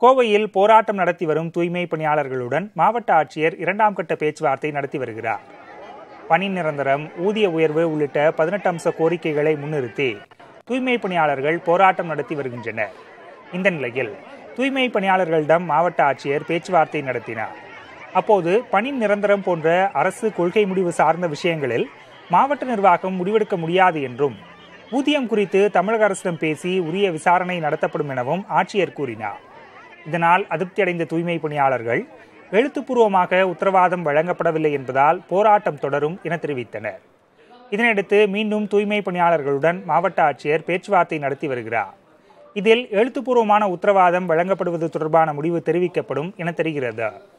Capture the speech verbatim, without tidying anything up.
கோவையில் போராட்டம் நடத்தி வரும் தூய்மை பணியாளர்களுடன் மாவட்ட ஆட்சியர் இரண்டாம் கட்ட பேச்சுவார்த்தை நடத்தி வருகிறார். பணி நிரந்தரம், ஊதிய உயர்வு உள்ளிட்ட பதினெட்டு அம்ச கோரிக்கைகளை முன்னிறுத்தி தூய்மை பணியாளர்கள் போராட்டம் நடத்தி வருகின்றனர். இந்த நிலையில் தூய்மை பணியாளர்களிடம் மாவட்ட ஆட்சியர் பேச்சுவார்த்தை நடத்தினார். அப்போது பணி நிரந்தரம் போன்ற அரசு கொள்கை முடிவு சார்ந்த விஷயங்களில் மாவட்ட நிர்வாகம் முடிவெடுக்க முடியாது என்றும், ஊதியம் குறித்து தமிழக அரசிடம் பேசி உரிய விசாரணை நடத்தப்படும் எனவும் ஆட்சியர் கூறினார். இதனால் அதிருப்தியடைந்த தூய்மை பணியாளர்கள் எழுத்துப்பூர்வமாக உத்தரவாதம் வழங்கப்படவில்லை என்பதால் போராட்டம் தொடரும் என தெரிவித்தனர். இதனையடுத்து மீண்டும் தூய்மை பணியாளர்களுடன் மாவட்ட ஆட்சியர் பேச்சுவார்த்தை நடத்தி வருகிறார். இதில் எழுத்துப்பூர்வமான உத்தரவாதம் வழங்கப்படுவது தொடர்பான முடிவு தெரிவிக்கப்படும் என தெரிகிறது.